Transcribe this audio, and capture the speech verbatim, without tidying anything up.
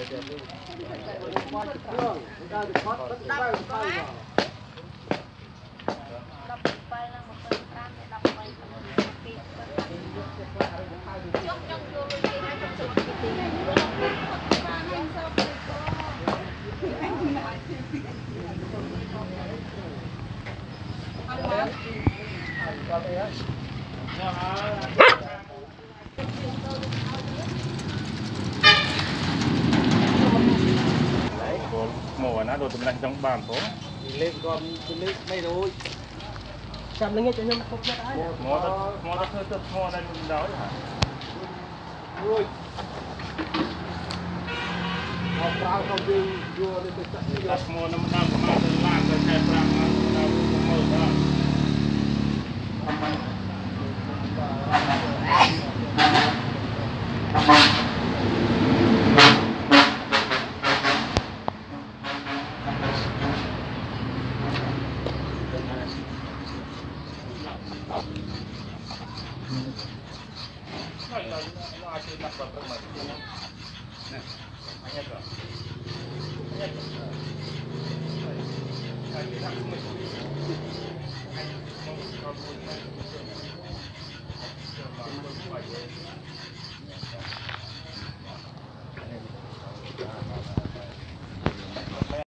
mùa nó đồ tụi mình trong bàn phố lên con lên đây rồi chạm lên nghe cho nhung không biết ai mua đó mua đó thôi mua đây mình đói hả rồi học vào không đi vừa lên cái trận đi đặt mua nó đang có mà làm rồi chạy ra mà đâu có mở ra Hãy subscribe cho kênh Ghiền Mì Gõ để không bỏ lỡ những video hấp dẫn.